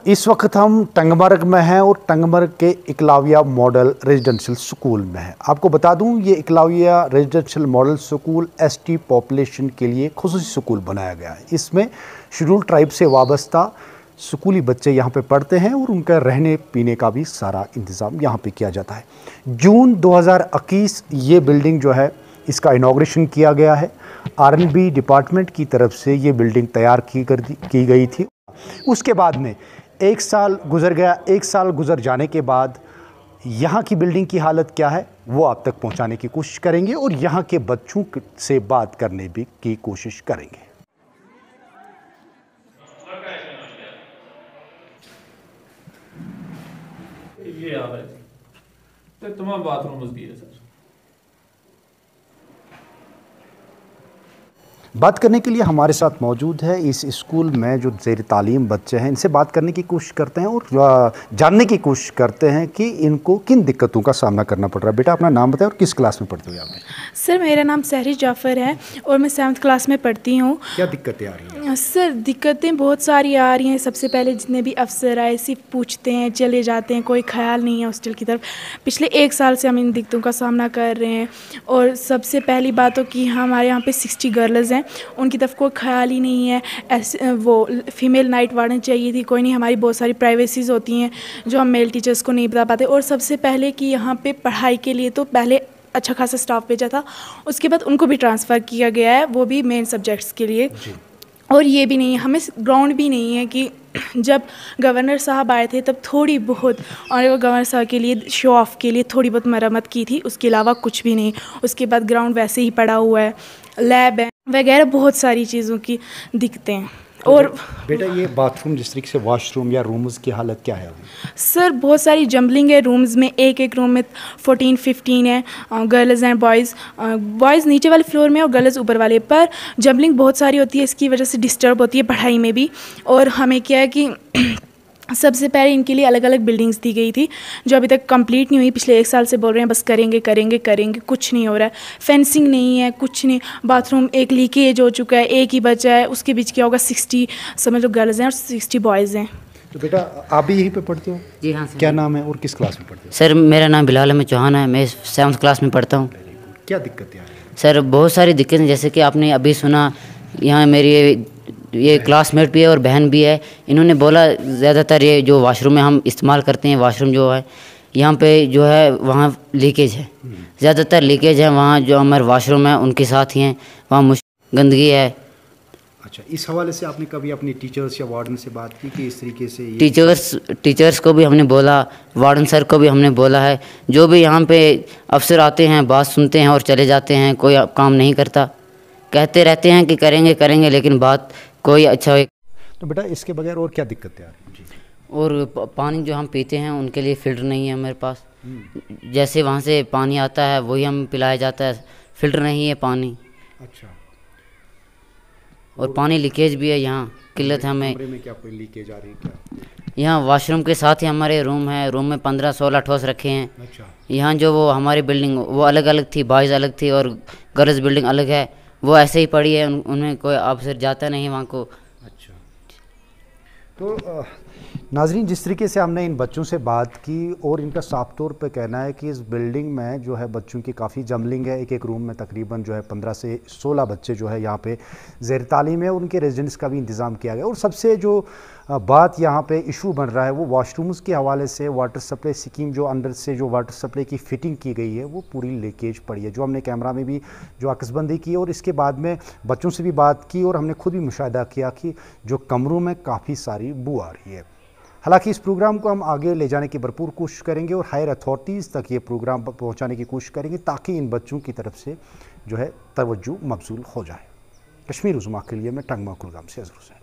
इस वक्त हम टंगमर्ग में हैं और टंगमर्ग के एकलव्य मॉडल रेजिडेंशियल स्कूल में हैं। आपको बता दूं, ये Eklavya residential model school ST population के लिए खुसूसी स्कूल बनाया गया है। इसमें शेड्यूल ट्राइब से वाबस्ता स्कूली बच्चे यहाँ पे पढ़ते हैं और उनका रहने पीने का भी सारा इंतज़ाम यहाँ पे किया जाता है। जून 2021 ये बिल्डिंग जो है इसका इनॉग्रेशन किया गया है। आरएनबी डिपार्टमेंट की तरफ से ये बिल्डिंग तैयार की गई थी। उसके बाद में 1 साल गुजर गया। 1 साल गुजर जाने के बाद यहाँ की बिल्डिंग की हालत क्या है वो आप तक पहुँचाने की कोशिश करेंगे और यहाँ के बच्चों से बात करने की कोशिश करेंगे। ये आ रहा है तो तमाम बाथरूम भी है सर। बात करने के लिए हमारे साथ मौजूद है इस स्कूल में जो ज़ेर तालीम बच्चे हैं, इनसे बात करने की कोशिश करते हैं और जानने की कोशिश करते हैं कि इनको किन दिक्कतों का सामना करना पड़ रहा है। बेटा अपना नाम बताएं और किस क्लास में पढ़ते हो आप? सर मेरा नाम सहरी जाफ़र है और मैं 7th क्लास में पढ़ती हूँ। क्या दिक्कतें आ रही हैं? सर दिक्कतें बहुत सारी आ रही हैं। सबसे पहले जितने भी अफसर आए सिर्फ पूछते हैं चले जाते हैं, कोई ख्याल नहीं है हॉस्टल की तरफ। पिछले 1 साल से हम इन दिक्कतों का सामना कर रहे हैं। और सबसे पहली बात तो कि हमारे यहाँ पे 60 गर्ल्स हैं, उनकी तरफ कोई ख्याल ही नहीं है। ऐसे वो फीमेल नाइट वार्डन चाहिए थी, कोई नहीं। हमारी बहुत सारी प्राइवेसीज़ होती हैं जो हम मेल टीचर्स को नहीं बता पाते। और सबसे पहले कि यहाँ पे पढ़ाई के लिए तो पहले अच्छा खासा स्टाफ भेजा था, उसके बाद उनको भी ट्रांसफ़र किया गया है, वो भी मेन सब्जेक्ट्स के लिए। और ये भी नहीं है, हमें ग्राउंड भी नहीं है कि जब गवर्नर साहब आए थे तब थोड़ी बहुत और गवर्नर साहब के लिए शो ऑफ के लिए थोड़ी बहुत मरम्मत की थी, उसके अलावा कुछ भी नहीं। उसके बाद ग्राउंड वैसे ही पड़ा हुआ है, लैब है वगैरह, बहुत सारी चीज़ों की दिक्कतें हैं। और बेटा ये बाथरूम जिस तरीके से वॉशरूम या रूम्स की हालत क्या है अभी? सर बहुत सारी जम्बलिंग है रूम्स में। एक रूम में 14-15 है गर्ल्स एंड बॉयज़। बॉयज़ नीचे वाले फ्लोर में और गर्ल्स ऊपर वाले पर। जम्बलिंग बहुत सारी होती है, इसकी वजह से डिस्टर्ब होती है पढ़ाई में भी। और हमें क्या है कि सबसे पहले इनके लिए अलग अलग बिल्डिंग्स दी गई थी जो अभी तक कंप्लीट नहीं हुई। पिछले 1 साल से बोल रहे हैं बस करेंगे करेंगे करेंगे, कुछ नहीं हो रहा है। फेंसिंग नहीं है, कुछ नहीं। बाथरूम एक लीकेज हो चुका है, एक ही बचा है। उसके बीच क्या होगा, 60 समझ लो गर्ल्स हैं और 60 बॉयज़ हैं। तो बेटा आप भी यहीं पे पढ़ते हो? जी हाँ सर। क्या नाम है और किस क्लास में पढ़ते हो? सर मेरा नाम बिलाल अहमद चौहान है, मैं 7th क्लास में पढ़ता हूँ। क्या दिक्कतें आ रही हैं? सर बहुत सारी दिक्कतें, जैसे कि आपने अभी सुना, यहाँ मेरी ये क्लासमेट भी है और बहन भी है। इन्होंने बोला ज़्यादातर ये जो वाशरूम में हम इस्तेमाल करते हैं, वाशरूम जो है यहाँ पे जो है वहाँ लीकेज है, ज़्यादातर लीकेज है। वहाँ जो हमारे वाशरूम है उनके साथ ही हैं, वहाँ गंदगी है। अच्छा, इस हवाले से आपने कभी अपनी टीचर्स या वार्डन से बात की कि इस तरीके से टीचर्स को भी हमने बोला, वार्डन सर को भी हमने बोला है। जो भी यहाँ पे अफसर आते हैं बात सुनते हैं और चले जाते हैं, कोई काम नहीं करता। कहते रहते हैं कि करेंगे करेंगे, लेकिन बात कोई अच्छा। तो बेटा इसके बगैर और क्या दिक्कतें आ रही हैं? और पानी जो हम पीते हैं उनके लिए फ़िल्टर नहीं है मेरे पास। जैसे वहाँ से पानी आता है वही हम पिलाया जाता है, फ़िल्टर नहीं है पानी। अच्छा। और पानी लीकेज भी है, यहाँ किल्लत है हमें। कमरे में क्या कोई लीकेज आ रही है क्या? यहाँ वॉशरूम के साथ ही हमारे रूम है, रूम में 15-16 ठोस रखे हैं। अच्छा। यहाँ जो वो हमारी बिल्डिंग वो अलग अलग थी, बॉयज़ अलग थी और गर्ल्स बिल्डिंग अलग है, वो ऐसे ही पड़ी है। उनमें कोई अफसर जाता नहीं वहाँ को। अच्छा। तो नाजरीन, जिस तरीके से हमने इन बच्चों से बात की और इनका साफ तौर पे कहना है कि इस बिल्डिंग में जो है बच्चों की काफ़ी जमलिंग है। एक रूम में तकरीबन जो है 15 से 16 बच्चे जो है यहाँ पे ज़ेर तालीम है, उनके रेजिडेंट्स का भी इंतज़ाम किया गया। और सबसे जो बात यहाँ पे इशू बन रहा है वो वाशरूम्स के हवाले से। वाटर सप्लाई स्कीम जो अंदर से जो वाटर सप्लाई की फ़िटिंग की गई है वो पूरी लीकेज पड़ी है, जो हमने कैमरा में भी जो अक्सबंदी की। और इसके बाद में बच्चों से भी बात की और हमने खुद भी मुशाहिदा किया कि जो कमरों में काफ़ी सारी बू आ रही है। हालांकि इस प्रोग्राम को हम आगे ले जाने की भरपूर कोशिश करेंगे और हायर अथॉरिटीज़ तक ये प्रोग्राम पहुंचाने की कोशिश करेंगे ताकि इन बच्चों की तरफ से जो है तवज्जो मबसूल हो जाए। कश्मीर उज़्मा के लिए मैं टंगमर्ग कुलगाम से अज़हर हुसैन।